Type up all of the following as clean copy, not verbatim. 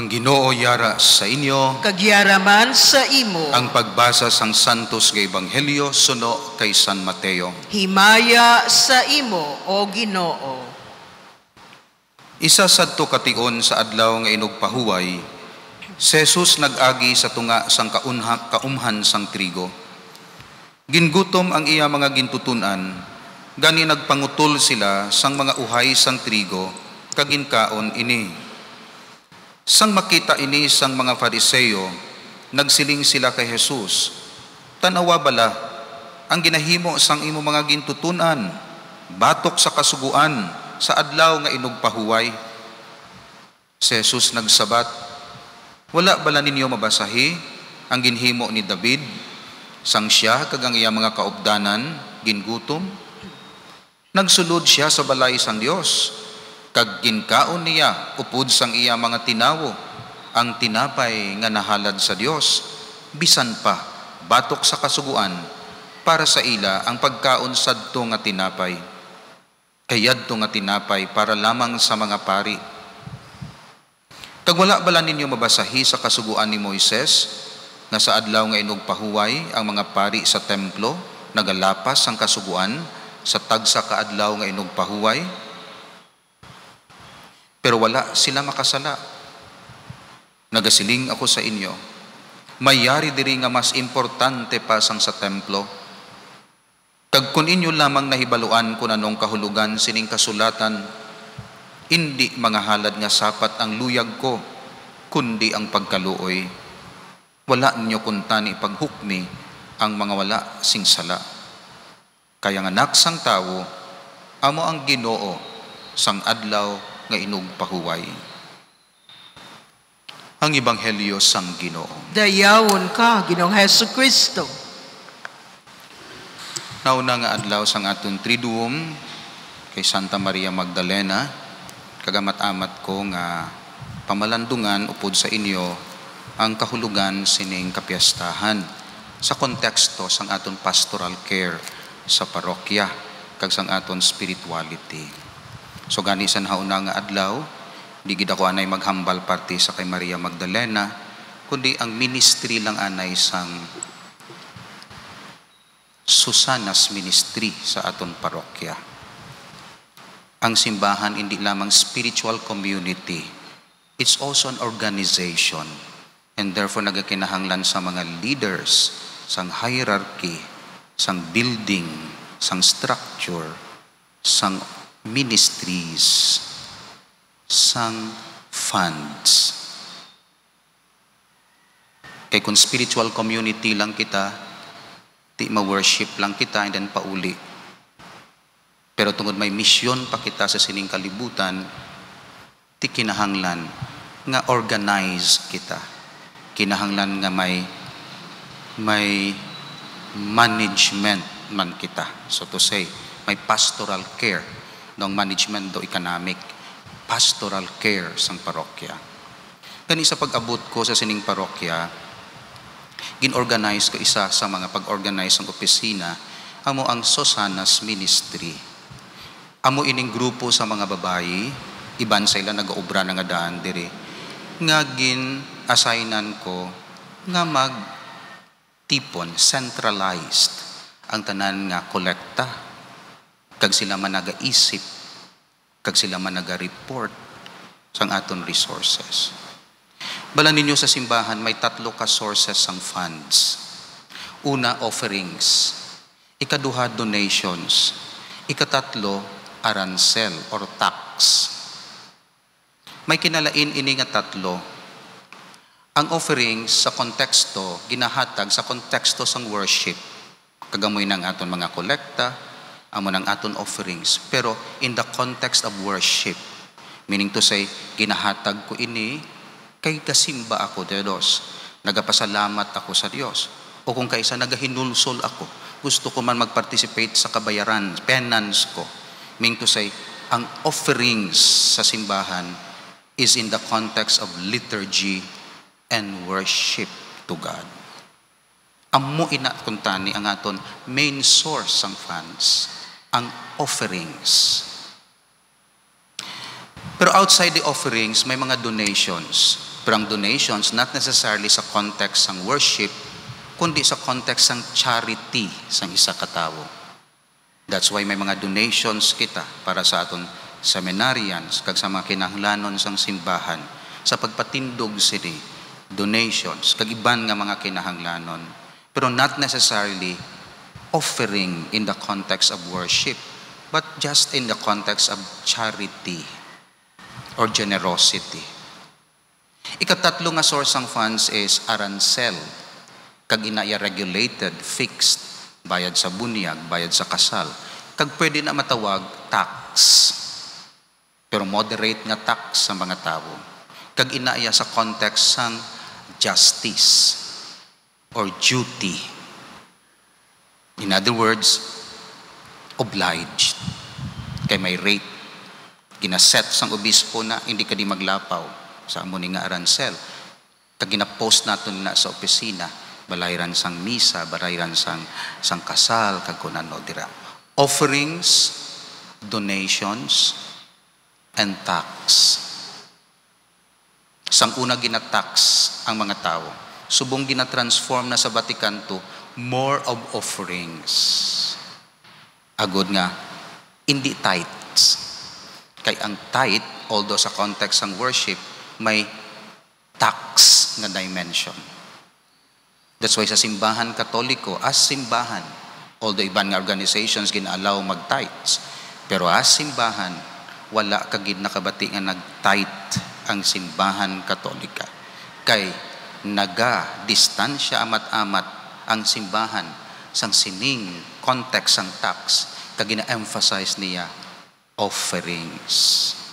Ang Ginoo yara sa inyo. Kagyaraman sa imo. Ang pagbasa sang Santos nga Ebanghelyo suno kay San Mateo. Himaya sa imo, o Ginoo. Isa sadto kation sa adlaw nga inugpahuway, si Jesus nag-agi sa tunga sang kaumhan sang trigo. Gingutom ang iya mga gintutunan, gani nagpangutol sila sang mga uhay sang trigo, kaginkaon ini. Sang makita ini sang mga Fariseo, nagsiling sila kay Jesus, "Tanawa bala, ang ginahimo sang imo mga gintutunan, batok sa kasuguan, sa adlaw nga inugpahuway." Si Jesus nagsabat, "Wala bala ninyo mabasahi ang ginhimo ni David, sang siya kag ang iya mga kaupdanan gingutom? Nagsulod siya sa balay sang Dios, kag ginkaon niya upod sang iya mga tinawo ang tinapay nga nahalad sa Dios, bisan pa batok sa kasuguan para sa ila ang pagkaon sadto nga tinapay. Kayadto nga tinapay para lamang sa mga pari. Kag wala bala ninyo mabasahi sa kasuguan ni Moises nga sa adlaw nga inugpahuway ang mga pari sa templo nagalapas ang kasuguan sa tagsa ka adlaw nga inugpahuway? Pero wala sila makasala. Nagasiling ako sa inyo, mayari diri nga mas importante pa sang sa templo. Kag kun inyo lamang nahibaluan kung anong kahulugan sining kasulatan, hindi mga halad nga sapat ang luyag ko, kundi ang pagkaluoy. Wala ninyo kuntani paghukmi ang mga wala sing sala. Kaya nga naksang tawo, amo ang Ginoo sang adlaw nga inugpahuway." Ang Ebanghelyo sang Ginoo. Dayawon ka, Ginoong Hesukristo. Nauna nga adlaw sang aton Triduum kay Santa Maria Magdalena, kagamat-amat ko nga pamalandungan upod sa inyo ang kahulugan sining kapiyastahan sa konteksto sang aton pastoral care sa parokya kag sang aton spirituality. So gani sa nauna nga adlaw, di gid ako anay maghambal parte sa kay Maria Magdalena, kundi ang ministry lang anay sang Susanas Ministry sa aton parokya. Ang simbahan hindi lamang spiritual community, it's also an organization, and therefore nagakinahanglan sa mga leaders, sang hierarchy, sang building, sang structure, sang ministries, sang funds. Kaya kung spiritual community lang kita, di ma-worship lang kita and then pauli. Pero tungod may misyon pa kita sa sining kalibutan, di kinahanglan nga organize kita. Kinahanglan nga may management man kita. So to say, may pastoral care. Nung management do economic, pastoral care sang parokya. Kani sa pag-abot ko sa sining parokya, gin-organize ko isa sa mga pag-organize ng opisina, amo ang Susanas Ministry. Amo ining grupo sa mga babayi, iban sa ila nag-aobra nga daan diri, nga gin-assignan ko nga mag-tipon, centralized, ang tanan nga kolekta, kag sila man naga-isip, kag sila man naga-report sang aton resources. Bala ninyo sa simbahan, may 3 ka sources sang funds. Una, offerings. Ikaduha, donations. Ikatatlo, arancel or tax. May kinalain ini nga 3. Ang offerings sa konteksto, ginahatag sa konteksto sang worship. Kagamoy ng aton mga kolekta, amo ng aton offerings, pero in the context of worship, meaning to say, ginahatag ko ini kay kasimba ako de Dios, nagapasalamat ako sa Dios, o kung kaisa nagahinulsol ako, gusto ko man mag-participate sa kabayaran, penance ko, meaning to say, ang offerings sa simbahan is in the context of liturgy and worship to God. Amo ina kuntani ang aton main source sang funds, ang offerings. Pero outside the offerings, may mga donations. Pero ang donations, not necessarily sa context ng worship, kundi sa context ng charity sa isa ka tawo. That's why may mga donations kita para sa aton seminarians, kag sa mga kinahanglanon sang simbahan, sa pagpatindog sini, donations, kag iban nga mga kinahanglanon. Pero not necessarily offering in the context of worship, but just in the context of charity or generosity. Ikatatlo nga source ng funds is arancel. Kag inaya regulated, fixed, bayad sa bunyag, bayad sa kasal. Kag pwede na matawag tax. Pero moderate nga tax sa mga tao. Kag inaya sa context sang justice or duty. In other words, obliged. Kay may rate. Ginaset sang obispo na hindi ka di maglapaw sa amo ni nga arancel. Kag ginapost naton na sa opisina, balayran sang misa, balayran sang kasal, kag kun ano dira. Offerings, donations, and tax. Sang una ginatax ang mga tao, subong ginatransform na sa Vatican to more of offerings. Agod nga, hindi tithes. Kay ang tithe, although sa context ng worship, may tax na dimension. That's why sa simbahan katoliko, as simbahan, although iban nga organizations gina-allow mag-tithes, pero as simbahan, wala kagid nakabati nga nag-tithe ang simbahan katolika. Kay naga-distansya amat-amat ang simbahan sang sining context sang tax, kag gina-emphasize niya offerings.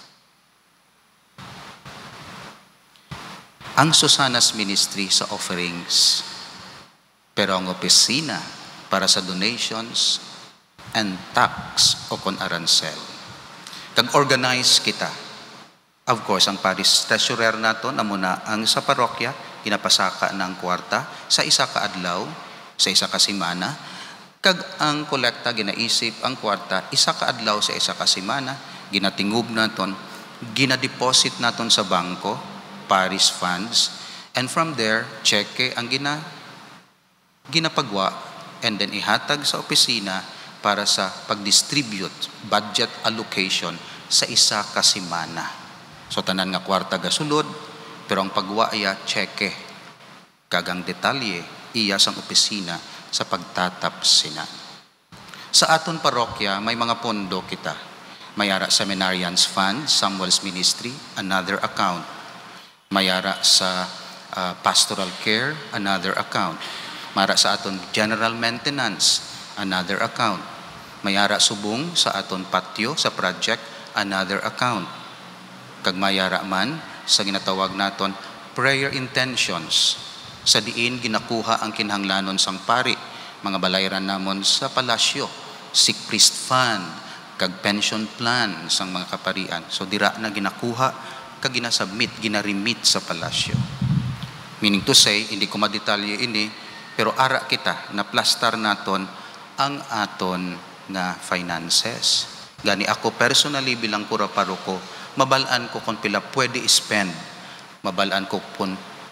Ang Susanas Ministry sa offerings, pero ang opisina para sa donations and tax o kon arancel. Kag organize kita. Of course, ang parish treasurer nato na muna ang sa parokya, ginapasaka ng kwarta sa isa ka adlaw, sa isa ka simana. Kag ang kolekta, ginaisip ang kwarta, isa ka adlaw sa isa ka simana, ginatingub naton, ginadeposit naton sa bangko, parish funds, and from there, cheque ang ginapagwa, and then ihatag sa opisina para sa pag-distribute, budget allocation sa isa ka simana. So tanan nga kwarta gasulod, pero ang pagwa iya cheque, kagang detalye iya sang opisina sa pagtatapsina. Sa aton parokya may mga pondo kita. Mayara Seminarians Fund, Samuel's Ministry, another account. Mayara sa Pastoral Care, another account. Mayara sa aton General Maintenance, another account. Mayara subong sa aton patio sa project, another account. Kag mayara man sa ginatawag naton prayer intentions, sa diin ginakuha ang kinahanglanon sang pari, mga balayran namon sa palasyo, sick priest fund, kag pension plan sang mga kaparian. So dira na ginakuha, kag ginasubmit, ginaremit sa palasyo. Meaning to say, hindi ko madetalye ini, pero ara kita na plastar naton ang aton nga finances. Gani ako personally bilang kura paroko, mabalaan ko kung pila pwede spend. Mabalaan ko kung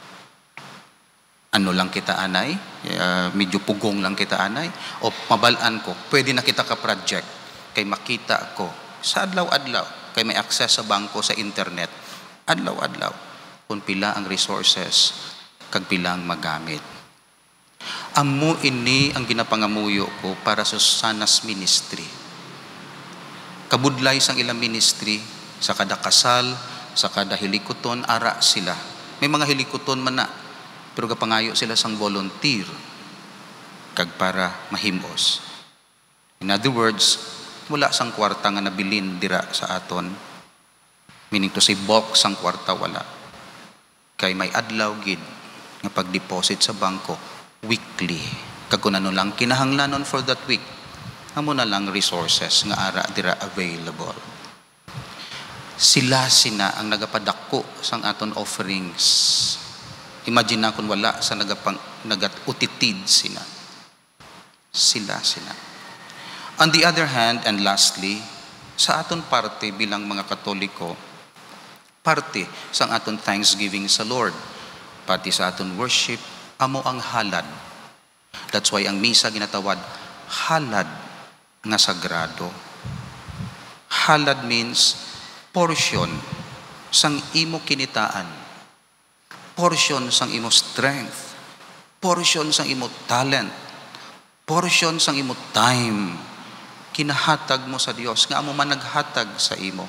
ano lang kita anay, medyo pugong lang kita anay, o mabalaan ko, pwede na kita ka-project, kay makita ko sa adlaw-adlaw, kay may access sa bangko, sa internet, adlaw-adlaw, kung pila ang resources, kag pila ang magamit. Amo ini ang ginapangamuyo ko para sa Susanas Ministry. Kabudlay sang ilang ministry, sa kada kasal, sa kada hilikuton, ara sila. May mga hilikuton man na, pero kapangayo sila sang volunteer, kag para mahimos. In other words, wala sang kwarta nga nabilin dira sa aton. Meaning to say, bulk sang kwarta wala. Kay may adlaw gid nga pag-deposit sa bangko, weekly. Kag kung ano lang kinahanglanon for that week, amo na lang resources nga ara dira available. Sila ang nagapadako sang aton offerings. Imagine na kung wala sa nagatutitid sila. Sila. On the other hand, and lastly, sa aton parte bilang mga Katoliko, Parte sa aton thanksgiving sa Lord. Parte sa aton worship, amo ang halad. That's why ang misa ginatawad halad nga sagrado. Halad means portion sang imo kinitaan, portion sang imo strength, portion sang imo talent, portion sang imo time, kinahatag mo sa Dios nga amo man naghatag sa imo.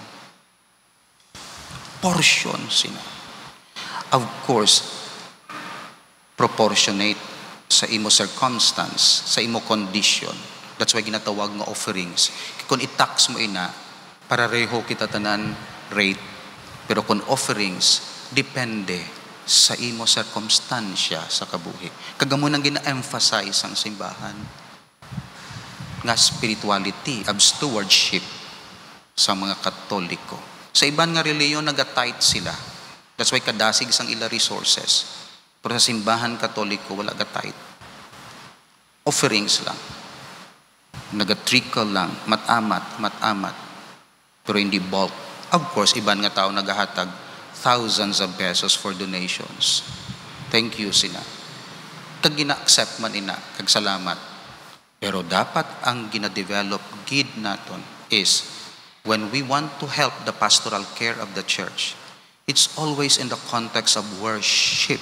Portion sina. Of course, proportionate sa imo circumstance, sa imo condition. That's why ginatawag nga offerings. Kung i-tax mo ina, parareho kita tanan rate. Pero kung offerings, depende sa imo circumstansya sa kabuhi. Kagamo nang gina-emphasize ang simbahan nga spirituality of stewardship sa mga Katoliko. Sa iban nga reliyon, naga-tight sila. That's why kadasig sang ila resources. Pero sa simbahan Katoliko, wala ga-tight. Offerings lang. Naga-trickle lang. Mat-amat. Pero hindi bulk. Of course, iban nga tao nagahatag thousands of pesos for donations. Thank you sina. Kag gina-accept man ina, kag salamat. Pero dapat ang gina-develop gid naton is when we want to help the pastoral care of the church, it's always in the context of worship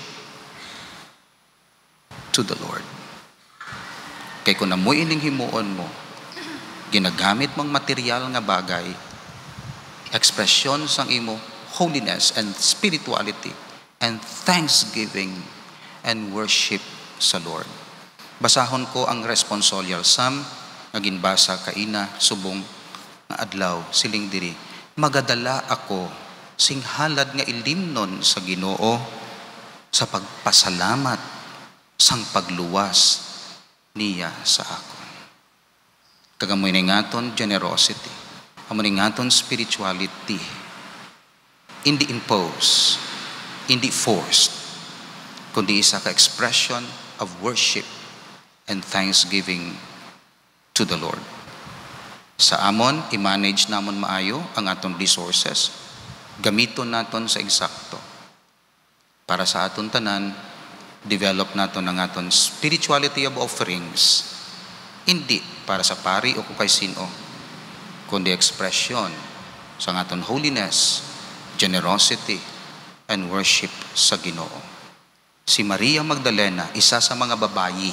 to the Lord. Kay kung namoy ining himuon mo, ginagamit mong material nga bagay, expression sang imo holiness and spirituality and thanksgiving and worship sa Lord. Basahon ko ang responsorial psalm nga ginbasa kaina subong nga adlaw siling diri. Magadala ako sing halad nga ilimnon sa Ginoo sa pagpasalamat sang pagluwas niya sa akon. Kagamoy ni ngaton generosity, amo ni ngaton spirituality, hindi imposed, hindi forced, kundi isa ka expression of worship and thanksgiving to the Lord. Sa amon, i-manage namon maayo ang aton resources, gamiton naton sa eksakto. Para sa aton tanan, develop naton ang aton spirituality of offerings, hindi para sa pari o kung kay sino, kundi expression sa aton holiness, generosity, and worship sa Ginoo. Si Maria Magdalena, isa sa mga babayi,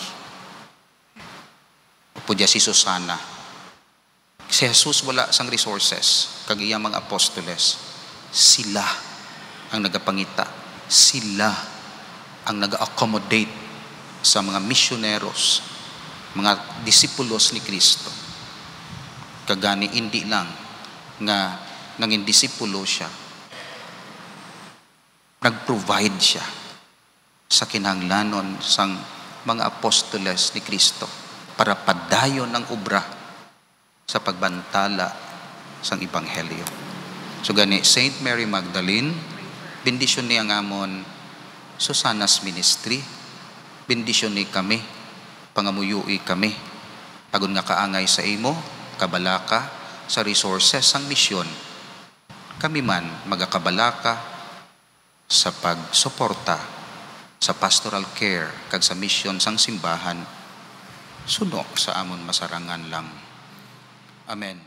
pudya si Susana. Si Jesus wala sang resources, kag iya mga apostoles. Sila ang nagapangita. Sila ang nag-accommodate sa mga misyoneros, mga disipulos ni Kristo. Kagani hindi lang nga nanging disipulo siya, nag-provide siya sa kinahanglanon sang mga apostoles ni Kristo para padayon ang obra sa pagbantala sang Ebanghelyo. So gani, Saint Mary Magdalene, bendisyon niya nga amon Susana's ministry, bendisyon ni kami, pangamuyui kami, agon nga kaangay sa imo, kabalaka sa resources sang misyon. Kami man magakabalaka sa pagsuporta sa pastoral care kag sa misyon sang simbahan, sunok sa amon masarangan lang. Amen.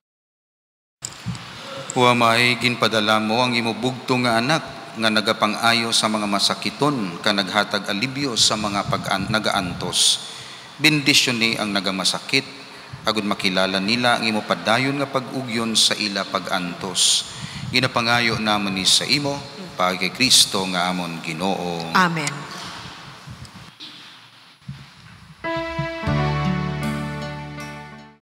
Huamay ginpadala mo ang imo bugto nga anak nga nagapang-ayo sa mga masakiton ka naghatag alibyo sa mga nagaantos. Bendisyon ni ang nagamasakit agud makilala nila ang imo padayon nga pag-ugyon sa ila pag-antos. Ginapangayo namon ni sa imo pag kay Kristo nga amon Ginoo. Amen.